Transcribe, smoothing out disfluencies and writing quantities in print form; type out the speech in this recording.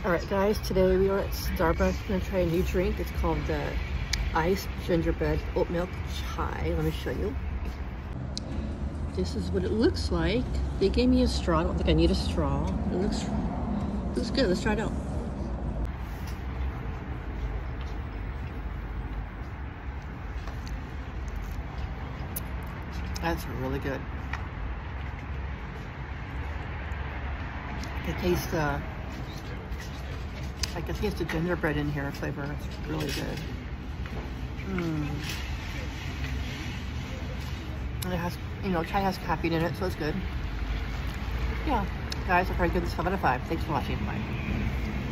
Alright guys, today we are at Starbucks. I'm going to try a new drink. It's called the Iced Gingerbread Oatmeal Chai. Let me show you. This is what it looks like. They gave me a straw. I don't think I need a straw. It looks good. Let's try it out. That's really good. It tastes I can taste the gingerbread in here flavor. It's really good. And it has, you know, chai has caffeine in it, so it's good. Yeah, guys, I'll probably give this 5 out of 5. Thanks for watching. Bye.